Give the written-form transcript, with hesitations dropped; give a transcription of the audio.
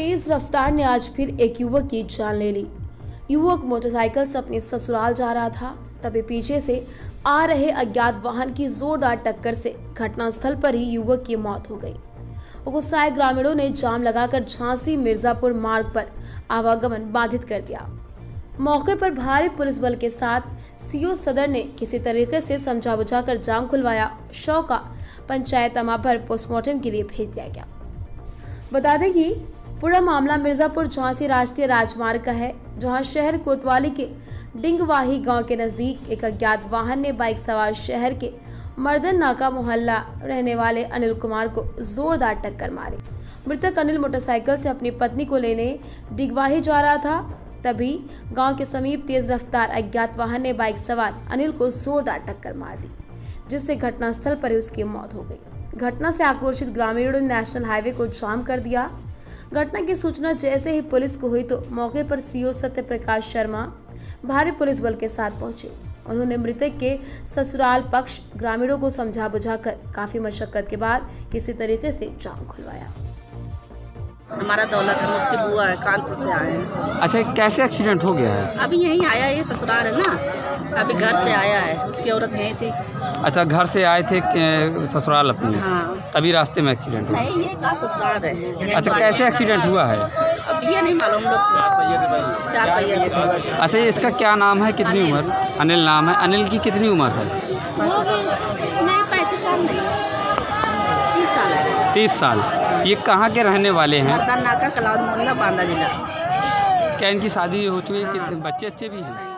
तेज रफ्तार ने आज फिर एक युवक की जान ले ली। युवक मोटरसाइकिल से अपने ससुराल जा रहा था, तभी पीछे से आ रहे अज्ञात वाहन की जोरदार टक्कर से घटनास्थल पर ही युवक की मौत हो गई। गुस्साए ग्रामीणों ने जाम लगाकर झांसी मिर्जापुर मार्ग पर आवागमन बाधित कर दिया। मौके पर भारी पुलिस बल के साथ सीओ सदर ने किसी तरीके से समझा बुझाकर जाम खुलवाया। शव का पंचायत अमा पर पोस्टमार्टम के लिए भेज दिया गया। बता दें कि पूरा मामला मिर्जापुर झांसी राष्ट्रीय राजमार्ग का है, जहां शहर कोतवाली के डिंगवाही गांव के नजदीक एक अज्ञात वाहन ने बाइक सवार शहर के मर्दन नाका मोहल्ला रहने वाले अनिल कुमार को जोरदार टक्कर मारी। मृतक अनिल मोटरसाइकिल से अपनी पत्नी को लेने डिंगवाही जा रहा था, तभी गांव के समीप तेज रफ्तार अज्ञात वाहन ने बाइक सवार अनिल को जोरदार टक्कर मार दी, जिससे घटनास्थल पर ही उसकी मौत हो गई। घटना से आक्रोशित ग्रामीणों ने नेशनल हाईवे को जाम कर दिया। घटना की सूचना जैसे ही पुलिस को हुई तो मौके पर सीओ सत्य प्रकाश शर्मा भारी पुलिस बल के साथ पहुंचे। उन्होंने मृतक के ससुराल पक्ष ग्रामीणों को समझा बुझाकर काफी मशक्कत के बाद किसी तरीके से जाम खुलवाया। हमारा दौलत है, उसकी बुआ है, कानपुर से आए हैं। अच्छा, कैसे एक्सीडेंट हो गया है? अभी यहीं आया, ये ससुराल है ना, अभी घर से आया है, उसकी औरत यहीं थी। अच्छा, घर से आए थे ससुराल अपनी? हाँ। तभी रास्ते में एक्सीडेंट हुआ? नहीं, ये का ससुराल है। अच्छा, कैसे एक्सीडेंट हुआ है? अब ये नहीं मालूम, लोग 4 पहिया से। अच्छा, इसका क्या नाम है, कितनी उम्र? अनिल नाम है। अनिल की कितनी उम्र है? वो नहीं 35 साल नहीं, 30 साल है। 30 साल। ये कहाँ के रहने वाले हैं? मर्दन नाका कलाउद मोहल्ला बांदा जिला। क्या इनकी शादी हो चुकी है? बच्चे भी हैं?